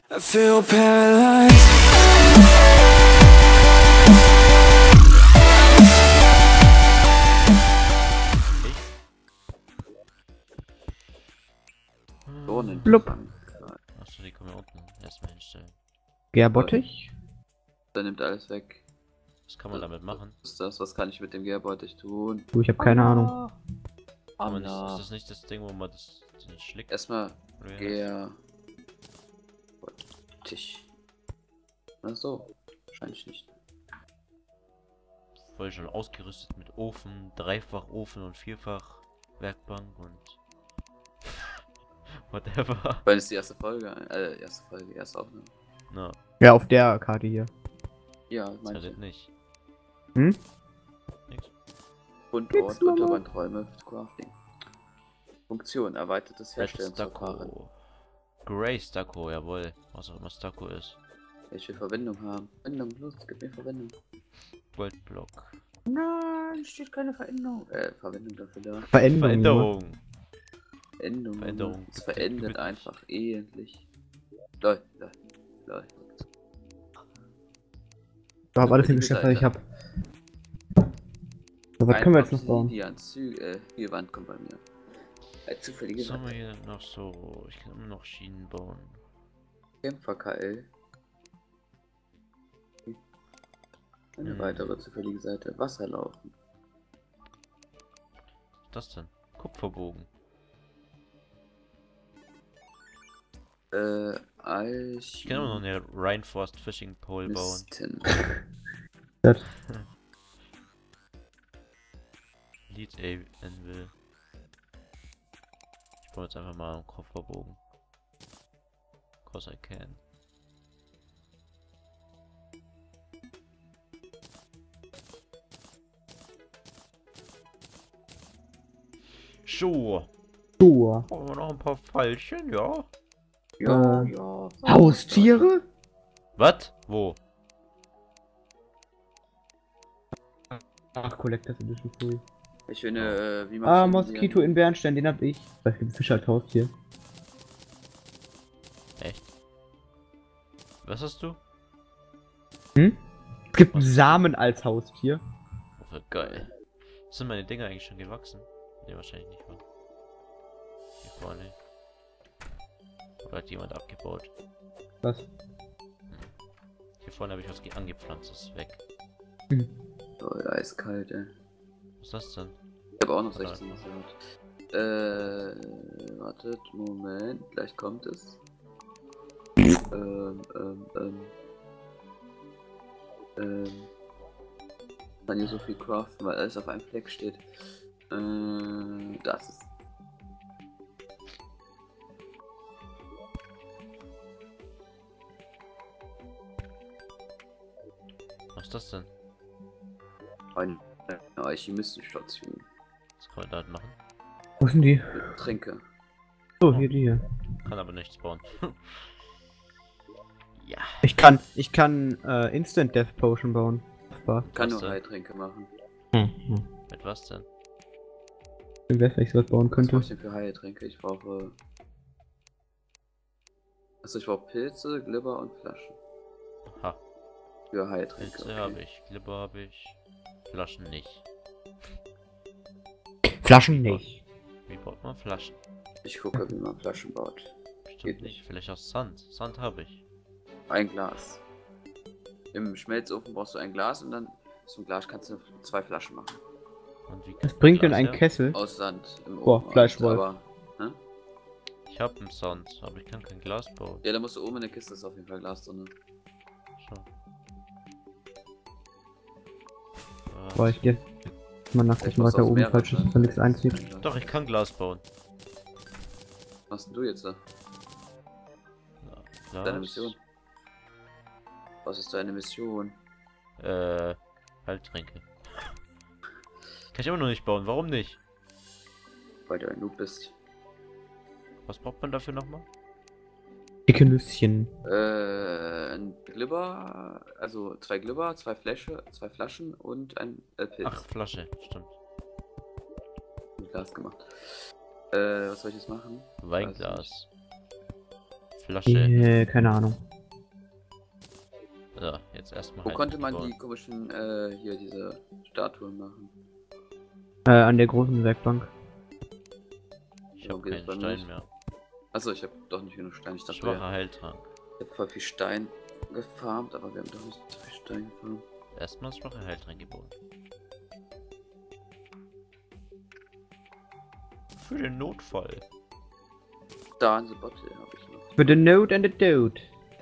I feel paralyzed. Blub. Achso, die kommen ja unten erstmal hinstellen. Gärbottich? Der nimmt alles weg. Was kann man damit machen? Was ist das? Was kann ich mit dem Gärbottich tun? Du, ich habe keine Ahnung. Kann man nicht, ist das nicht das Ding, wo man den schlickt? Erstmal Oder wie heißt Gärbottich. Ach so, wahrscheinlich nicht. das? Voll schon ausgerüstet mit Ofen, Dreifachofen und Vierfach Werkbank und whatever. Weil es die erste erste Aufnahme. Na, Ja, auf der Karte hier. Ja, das meinst halt du. nicht. Hm? Nix. Fundort, Unterwandräume, Crafting. Funktion, erweitertes Red Herstellungsverfahren. Stucco. Grey Stucco, jawohl. Was auch immer Stucco ist. Ich will Verwendung haben. Verwendung, los, gib mir Verwendung. Goldblock. Nein, steht keine Veränderung. Verwendung dafür da. Veränderung. Veränderung. Veränderung. Es verändert einfach endlich. Lol. Ich habe alles hingestellt, was ich habe. So, was können wir jetzt noch bauen? Die Wand kommt bei mir. Zufällige Was haben wir Seite. hier noch so? Ich kann immer noch Schienen bauen. Kämpfer KL. Eine weitere zufällige Seite. Wasserlaufen. Was ist das denn? Kupferbogen. Ich kann immer noch eine Reinforced Fishing Pole bauen. Misten. Das. Lead Anvil. Ich baue jetzt einfach mal einen Kupferbogen. Cause I can. So. Schuhe. Brauchen wir noch ein paar Pfeilchen, ja? Ja. Haustiere? Was? Wo? Ach, Collectors Edition, sorry. Ich finde, wie man Moskito in Bernstein, den hab ich. Weil ich den Fisch als Haustier. Echt? Was hast du? Hm? Es gibt einen Samen als Haustier. Oh, geil. Sind meine Dinger eigentlich schon gewachsen? Ne, wahrscheinlich nicht mal. Hier vorne. Oder hat jemand abgebaut? Was? Hier vorne habe ich was angepflanzt, das ist weg. Oh, eiskalt, ey. Was ist das denn? Ich habe auch noch 16 gesagt. Wartet, Moment, gleich kommt es. Kann hier so viel craften, weil alles auf einem Fleck steht. Das ist. Was ist das denn? Eine Alchemistenstation. Was kann man da machen? Wo sind die? Mit Tränke. Oh, hier die hier. Kann aber nichts bauen. Ja. Ich kann Instant Death Potion bauen. Kann Was nur denn? Heiltränke machen. Mit was denn? Ich weiß, wenn ich sowas bauen Was könnte. brauche ich denn für Heiltränke? Ich brauche. Also ich brauche Pilze, Glibber und Flaschen. Aha. Für Heiltränke. Pilze habe ich, Glibber habe ich. Flaschen nicht. Flaschen nicht. Wie baut man Flaschen? Ich gucke, wie man Flaschen baut. Bestimmt Geht nicht. nicht. Vielleicht aus Sand. Sand habe ich. Ein Glas. Im Schmelzofen brauchst du ein Glas und dann aus dem Glas kannst du 2 Flaschen machen. Und wie Was kriegt bringt man denn ein Glas her? Kessel? Aus Sand im Boah, Ofen. Fleischwolf. Aber, Ich habe einen Sand, aber ich kann kein Glas bauen. ja, da musst du oben in der Kiste, ist auf jeden Fall Glas drin. Schon. Boah, ich geh mal nachgucken, was da oben falsch ist, dass da nichts einzieht. Doch, ich kann Glas bauen. Was machst denn du jetzt da? Ja, Deine Mission? Was ist deine Mission? Heiltränke. Kann ich immer noch nicht bauen, warum nicht? Weil du ein Noob bist. Was braucht man dafür nochmal? Dicke Nüsschen. Ein Glibber, also 2 Glibber, 2 Flaschen und ein Pilz. Ach, Flasche, stimmt. Mit Glas gemacht. Was soll ich jetzt machen? Weinglas. Flasche. Keine Ahnung. So, jetzt erstmal Wo halt konnte man bauen. die komischen, hier diese Statuen machen? An der großen Werkbank. Ich habe Okay, das keinen war Stein nicht. mehr. Achso, ich habe doch nicht genug Stein. Ich dachte, Schwacher Heiltrank. ich habe voll viel Stein gefarmt, aber wir haben doch nicht so viel Stein gefarmt. Erstmal schwache Heiltrank bauen. Für den Notfall. Da in the Bottle habe ich noch. Für the Note and the Dude.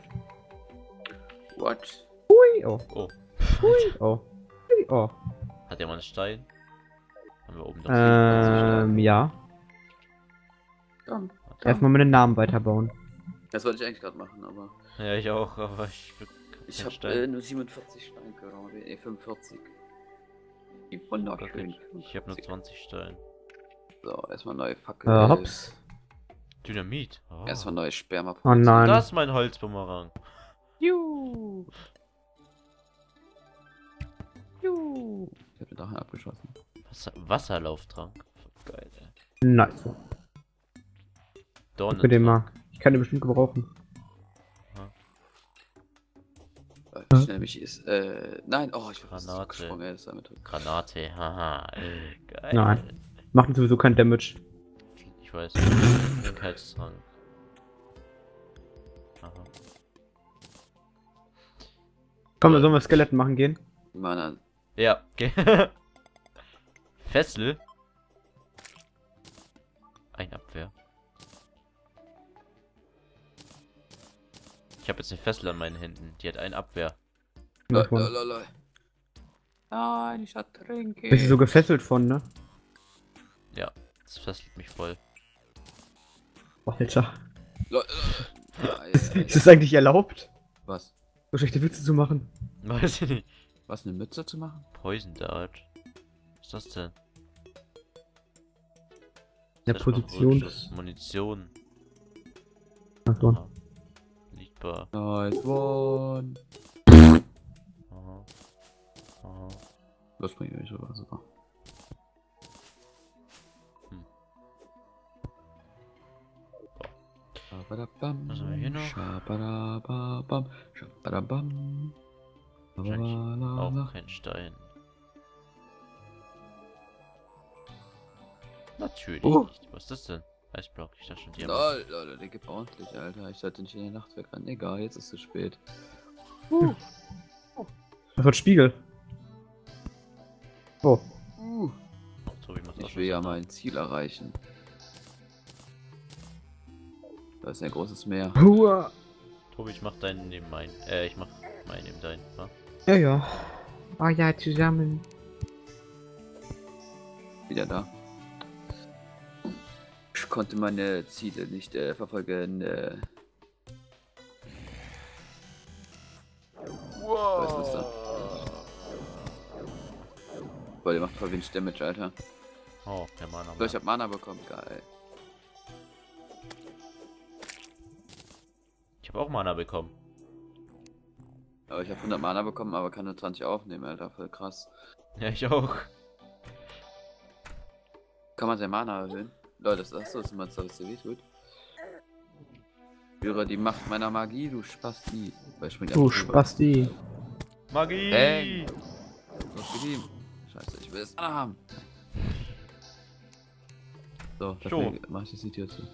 What? Ui, oh. Oh. Ui, oh. Ui, oh. Hat jemand einen Stein? Haben wir oben noch Ja. Komm. Erstmal meinen Namen weiterbauen. Das wollte ich eigentlich gerade machen, aber Ja, ich auch, aber ich ich keinen habe Stein. nur 47 Steine gerade. 45. Die wunderschön. Ich habe nur 20 Steine. So, erstmal neue Fackel. Hops. Dynamit. Oh. Erstmal neue Sperma. Oh nein. Das ist mein Holzbumerang. Juhu. Ich hab den Drachen abgeschossen. Wasserlauftrank. Geil, ey. Nice. Dornen. Für den mal. Ich kann den bestimmt gebrauchen. Wie schnell mich ist. Nein, oh, ich bin fast Granate. gesprungen, ey, das war mit. Granate, haha. Geil. Nein. Macht sowieso kein Damage. Ich weiß. Kaltstrank. Aha. Komm, sollen wir Skeletten machen gehen? Mana. Ja, okay. Fessel. Ein Abwehr. Ich habe jetzt eine Fessel an meinen Händen. Die hat ein Abwehr. Lolololol. Nein, ich ertrinke. Bist du so gefesselt von, ne? Ja, das fesselt mich voll. Alter. Lol. Ist es eigentlich erlaubt, Was? so schlechte Witze zu machen? Weiß ich nicht. Was, eine Mütze zu machen? Poison Dart. Was ist das denn? Der Das ist noch Position. Rückschuss. Munition. Achso. Aha. Liegbar. Nice one. Aha. Aha. Das bringt mich rüber, super. Schabarabam, Was haben wir hier noch? Schabarabam, Schabarabam. Wahrscheinlich auch kein Stein. Natürlich Oh. nicht. Was ist das denn? Eisblock, ich dachte schon Diamant. Lol, der gibt ordentlich, Alter. Ich sollte nicht in der Nacht wegrennen. Egal, jetzt ist es spät. Das wird Spiegel. Oh. Tobi macht auch Ich will ja schon mein Ziel erreichen. Da ist ein großes Meer. Hua. Tobi, ich mach deinen neben meinen. Ich mach meinen neben deinen. Ja? Ja, ja. Ah ja, zusammen. Wieder da. Ich konnte meine Ziele nicht verfolgen. Was ist da? Boah, der macht voll wenig Damage, Alter. Oh, der Mann. So, ich hab Mana bekommen, geil. Ich habe auch Mana bekommen. Aber ich habe 100 Mana bekommen, aber kann nur 20 aufnehmen, Alter. Voll krass. Ja, ich auch. Kann man sein Mana erhöhen? Leute, das ist so, dass man das dir wehtut. Spüre die Macht meiner Magie, du Spasti. Weil ich spring Du einfach drüber. Spasti. Magie! Bang. Was mit ihm? Scheiße, ich will es haben. So, So. dafür mach ich das Video zu.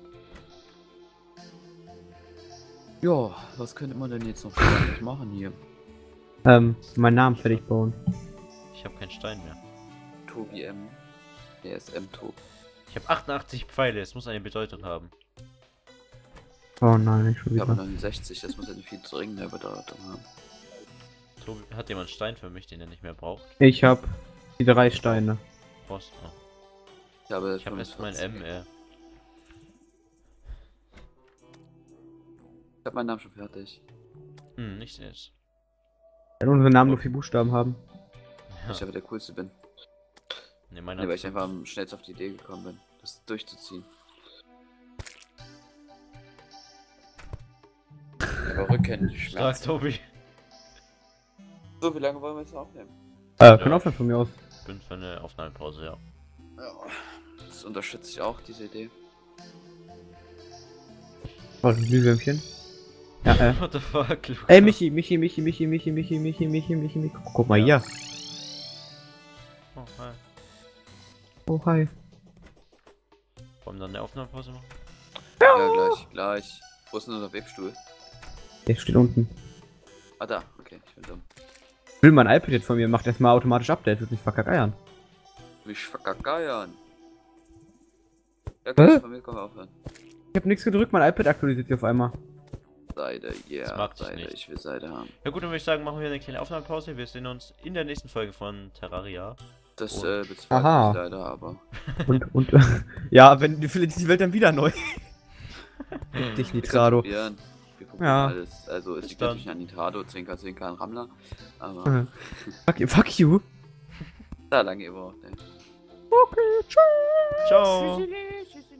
Ja, was könnte man denn jetzt noch Spannendes machen hier? Meinen Namen fertig bauen. Ich habe keinen Stein mehr. Tobi M. Der ist M-Tob. Ich habe 88 Pfeile, es muss eine Bedeutung haben. Oh nein, nicht schon Ich habe wieder. 69, das muss ja nicht viel dringender Bedeutung haben. Tobi, hat jemand einen Stein für mich, den er nicht mehr braucht? Ich hab die 3 Steine. Brauchst du? Ich habe Ich habe erst mein 45. M, Ich habe meinen Namen schon fertig. ich sehe es. Wenn unsere Namen nur 4 Buchstaben haben. Ja. Ich aber der coolste bin. Ne, meiner Nee, weil hat ich einfach am schnellsten auf die Idee gekommen bin, das durchzuziehen. Aber Rücken, Stark, Schmerzen. Tobi. So, wie lange wollen wir jetzt noch aufnehmen? Können aufhören von mir aus. Bin für eine Aufnahmepause, ja. Ja, das unterstütze ich auch, diese Idee. Oh, ein Glühwürmchen. Ja, What the fuck, Luca? Ey, Michi. Guck mal hier. Oh, hi. Oh, hi. Wollen wir dann eine Aufnahmepause machen? Ja, gleich. Wo ist denn unser Webstuhl? Der steht unten. Ah, da. Okay, ich bin dumm. Will mein iPad jetzt von mir, macht erstmal automatisch Update, wird nicht verkackeiern. Mich verkackeiern. Ja, Hä? von mir können wir aufhören. Ich hab nichts gedrückt, mein iPad aktualisiert sich auf einmal. Seide, Das mag dich Seide, nicht. ich will Seide haben. Ja gut, dann würde ich sagen, machen wir eine kleine Aufnahmepause. Wir sehen uns in der nächsten Folge von Terraria. Das Und- bezweifle Aha. ich leider, aber. Und, ja, wenn, vielleicht ist die Welt dann wieder neu. Dich, Wir Nitrado. probieren Ja. alles. Also, es Bis liegt dann. natürlich an Nitrado, Zwinker, an Rammler. Aber. Fuck you. Da lange überhaupt, ey. Okay, ciao. Ciao! Tschüssi, tschüssi.